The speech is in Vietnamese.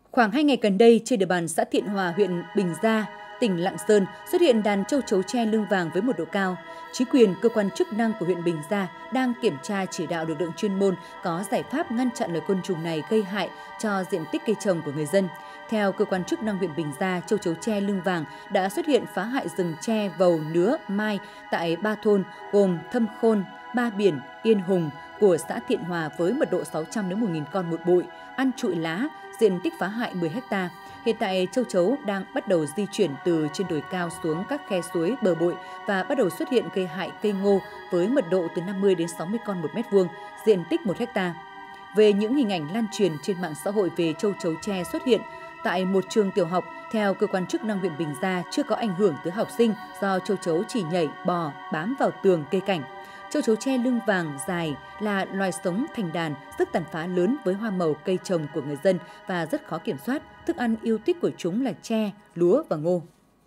Khoảng 2 ngày gần đây, trên địa bàn xã Thiện Hòa, huyện Bình Gia, tỉnh Lạng Sơn xuất hiện đàn châu chấu tre lưng vàng với mật độ cao. Chính quyền, cơ quan chức năng của huyện Bình Gia đang kiểm tra chỉ đạo lực lượng chuyên môn có giải pháp ngăn chặn loài côn trùng này gây hại cho diện tích cây trồng của người dân. Theo cơ quan chức năng huyện Bình Gia, châu chấu tre lưng vàng đã xuất hiện phá hại rừng tre, vầu, nứa, mai tại 3 thôn gồm Thâm Khôn, Ba Biển, Yên Hùng của xã Thiện Hòa với mật độ 600 đến 1.000 con một bụi, ăn trụi lá, diện tích phá hại 10 ha. Hiện tại, châu chấu đang bắt đầu di chuyển từ trên đồi cao xuống các khe suối, bờ bụi và bắt đầu xuất hiện gây hại cây ngô với mật độ từ 50 đến 60 con một mét vuông, diện tích 1 ha. Về những hình ảnh lan truyền trên mạng xã hội về châu chấu tre xuất hiện tại một trường tiểu học, theo cơ quan chức năng huyện Bình Gia chưa có ảnh hưởng tới học sinh do châu chấu chỉ nhảy, bò, bám vào tường cây cảnh. Châu chấu tre lưng vàng dài là loài sống thành đàn, sức tàn phá lớn với hoa màu cây trồng của người dân và rất khó kiểm soát. Thức ăn yêu thích của chúng là tre, lúa và ngô.